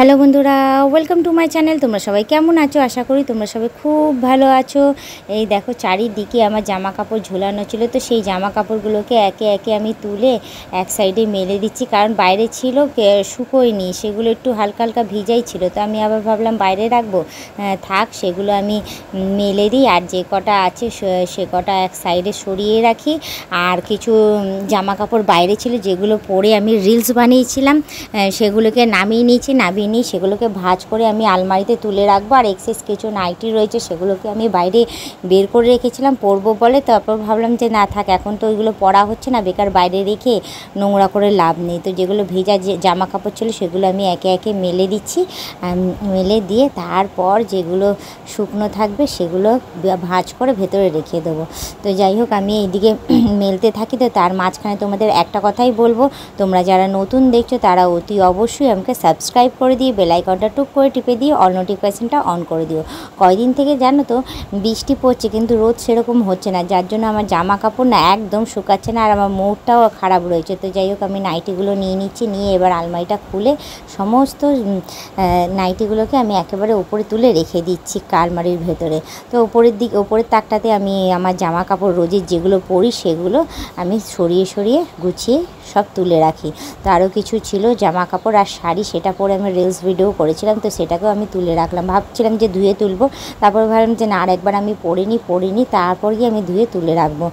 Hello বন্ধুরা, welcome to my channel. তোমরা সবাই কেমন আছো? আশা করি তোমরা সবাই খুব ভালো আছো। এই দেখো চারিদিকে আমার জামা কাপড় ঝোলানো ছিল, তো সেই জামা কাপড়গুলোকে একে একে আমি তুলে এক সাইডে মেলে দিচ্ছি, কারণ বাইরে ছিল শুকোয়নি, সেগুলো একটু হালকা হালকা ভিজাই ছিল। তো আমি আবার ভাবলাম বাইরে রাখবো, থাক সেগুলো আমি মেলে দিই, আর যে কটা আছে সে কটা এক সাইডে সরিয়ে রাখি। আর কিছু জামা কাপড় বাইরে ছিল যেগুলো পরে আমি রিলস বানিয়েছিলাম, সেগুলোকে নামিয়ে নিয়েছি, নিয়ে সেগুলোকে ভাঁজ করে আমি আলমারিতে তুলে রাখবো। আর এক্সেস কিছু নাইটি রয়েছে সেগুলোকে আমি বাইরে বের করে রেখেছিলাম পরবো বলে। তারপর ভাবলাম যে না থাক, এখন তো ওইগুলো পরা হচ্ছে না, বেকার বাইরে রেখে নোংরা করে লাভ নেই। তো যেগুলো ভেজা যে জামা কাপড় ছিল সেগুলো আমি একে একে মেলে দিচ্ছি। মেলে দিয়ে তারপর যেগুলো শুকনো থাকবে সেগুলো ভাঁজ করে ভেতরে রেখে দেবো। তো যাই হোক, আমি এইদিকে মেলতে থাকি। তো তার মাঝখানে তোমাদের একটা কথাই বলবো, তোমরা যারা নতুন দেখছো তারা অতি অবশ্যই আমাকে সাবস্ক্রাইব করে দিয়ে বেল আইকনটা টুক করে টিপে দিয়ে অল নোটিফিকেশনটা অন করে দিও। কয়দিন থেকে জানো তো বৃষ্টি পড়ছে, কিন্তু রোদ সেরকম হচ্ছে না, যার জন্য আমার জামা কাপড় না একদম শুকাচ্ছে না, আর আমার মুডটাও খারাপ রয়েছে। তো যাই হোক, আমি নাইটিগুলো নিয়ে নিচ্ছি, নিয়ে এবার আলমারিটা খুলে সমস্ত নাইটিগুলোকে আমি একেবারে উপরে তুলে রেখে দিচ্ছি আলমারির ভেতরে। তো ওপরের তাকটাতে আমি আমার জামা কাপড় রোজের যেগুলো পরি সেগুলো আমি সরিয়ে সরিয়ে গুছিয়ে সব তুলে রাখি। তো আরও কিছু ছিল জামা কাপড় আর শাড়ি, সেটা পরে আমি রিলস ভিডিও করেছিলাম, তো সেটাকেও আমি তুলে রাখলাম। ভাবছিলাম যে ধুয়ে তুলবো, তারপর ভাবলাম যে না আরেকবার আমি পরিনি তারপর গিয়ে আমি ধুয়ে তুলে রাখবো।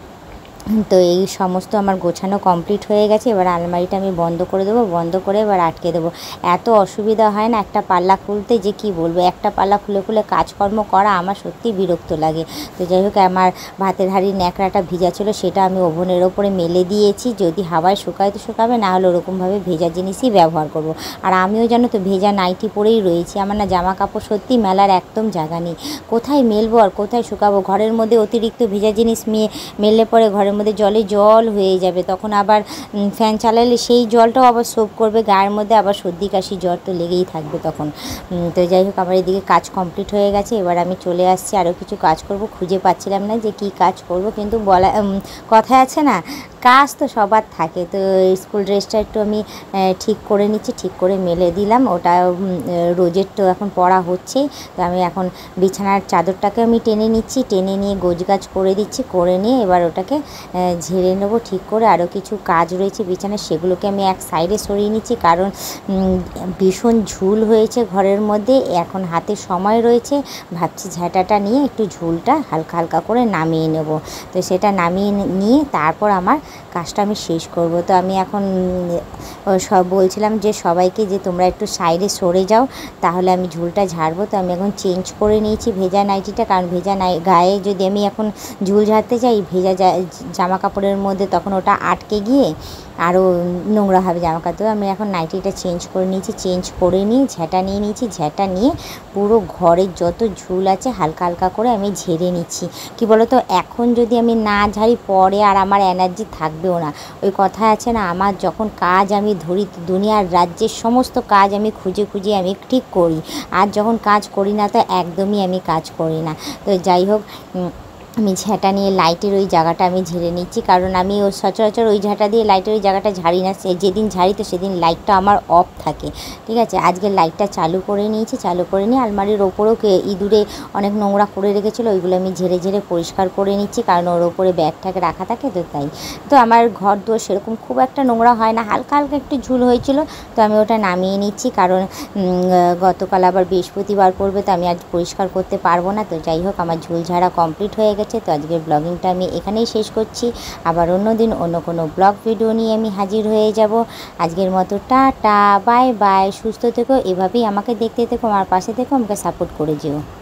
তো এই সমস্ত আমার গোছানো কমপ্লিট হয়ে গেছে। এবার আলমারিটা আমি বন্ধ করে দেবো, বন্ধ করে এবার আটকে দেবো। এত অসুবিধা হয় না একটা পাল্লা খুলতে, যে কি বলবো, একটা পাল্লা খুলে খুলে কাজকর্ম করা আমার সত্যি বিরক্ত লাগে। তো যাই হোক, আমার ভাতের হাঁড়ির ন্যাকড়াটা ভিজা ছিল, সেটা আমি ওভেনের ওপরে মেলে দিয়েছি। যদি হাওয়ায় শুকায় তো শুকাবে, না হলে ওরকমভাবে ভেজা জিনিসই ব্যবহার করব। আর আমিও জানো তো ভেজা নাইটি পরেই রয়েছি, আমার না জামা কাপড় সত্যি মেলার একদম জায়গা নেই। কোথায় মেলবো আর কোথায় শুকাবো? ঘরের মধ্যে অতিরিক্ত ভেজা জিনিস মেললে পরে ঘরের মধ্যে জল হয়ে যাবে, তখন আবার ফ্যান চালালে সেই জলটাও আবার সোপ করবে গায়ের মধ্যে, আবার সর্দি কাশি জ্বর তো লেগেই থাকবে তখন। তো যাই হোক, আমার এদিকে কাজ কমপ্লিট হয়ে গেছে। এবার আমি চলে আসছি, আরও কিছু কাজ করব। খুঁজে পাচ্ছিলাম না যে কি কাজ করব, কিন্তু কথায় আছে না, কাজ তো সবার থাকে। তো স্কুল ড্রেসটা একটু আমি ঠিক করে নিচ্ছি, ঠিক করে মেলে দিলাম। ওটা রোজের তো এখন পরা হচ্ছেই। তো আমি এখন বিছানার চাদরটাকে আমি টেনে নিচ্ছি, টেনে নিয়ে গোছগাছ করে দিচ্ছি, করে নিয়ে এবার ওটাকে ঝেড়ে নেবো ঠিক করে। আরও কিছু কাজ রয়েছে বিছানায়, সেগুলোকে আমি এক সাইডে সরিয়ে নিচ্ছি, কারণ ভীষণ ঝুল হয়েছে ঘরের মধ্যে। এখন হাতে সময় রয়েছে, ভাবছি ঝাঁটাটা নিয়ে একটু ঝুলটা হালকা হালকা করে নামিয়ে নেব। তো সেটা নামিয়ে নিয়ে তারপর আমার কাজটা আমি শেষ করব। তো আমি এখন বলছিলাম যে সবাইকে যে তোমরা একটু সাইডে সরে যাও, তাহলে আমি ঝুলটা ঝাড়বো। তো আমি এখন চেঞ্জ করে নিয়েছি ভেজা নাইটিটা, কারণ ভেজা গায়ে যদি আমি এখন ঝুল ঝাড়তে যাই ভেজা জামা কাপড়ের মধ্যে, তখন ওটা আটকে গিয়ে আরও নোংরা হবে জামা কাপড়। আমি এখন নাইটিটা চেঞ্জ করে নিয়েছি, চেঞ্জ করে নিয়ে ঝাঁটা নিয়ে নিয়েছি, ঝাঁটা নিয়ে পুরো ঘরের যত ঝুল আছে হালকা হালকা করে আমি ঝেড়ে নিচ্ছি। কি বলো তো, এখন যদি আমি না ঝাড়ি পরে আর আমার এনার্জি থাকবেও না। ওই কথা আছে না, আমার যখন কাজ আমি ধরি, দুনিয়ার রাজ্যের সমস্ত কাজ আমি খুঁজে খুঁজে আমি ঠিক করি, আর যখন কাজ করি না তো একদমই আমি কাজ করি না। তো যাই হোক, আমি ঝাঁটা নিয়ে লাইটের ওই জায়গাটা আমি ঝেড়ে নিচ্ছি, কারণ আমি সচরাচর ওই ঝাঁটা দিয়ে লাইটের ওই জায়গাটা ঝাড়ি না। যেদিন ঝাড়ি তো সেদিন লাইটটা আমার অফ থাকে, ঠিক আছে। আজকে লাইটটা চালু করে নিয়েছি, চালু করে নিয়ে আলমারির ওপরেও ইঁদুরে অনেক নোংরা করে রেখেছিলো, ওইগুলো আমি ঝেড়ে ঝেড়ে পরিষ্কার করে নিচ্ছি, কারণ ওর ওপরে ব্যাগটাকে রাখা থাকে। তো তাই তো আমার ঘর দুয়ার সেরকম খুব একটা নোংরা হয় না, হালকা হালকা একটু ঝুল হয়েছিল, তো আমি ওটা নামিয়ে নিচ্ছি, কারণ গতকাল আবার বৃহস্পতিবার পড়বে, তো আমি আজ পরিষ্কার করতে পারবো না। তো যাই হোক, আমার ঝুল ঝাড়া কমপ্লিট হয়ে গেছে। তো আজকের ব্লগিংটা আমি এখানেই শেষ করছি। আবার অন্য দিন অন্য কোনো ব্লগ ভিডিও নিয়ে আমি হাজির হয়ে যাব। আজকের মতো টাটা, বাই বাই, সুস্থ থেকো, এভাবেই আমাকে দেখতে থেকো, আমার পাশে থেকো, আমাকে সাপোর্ট করে যেও।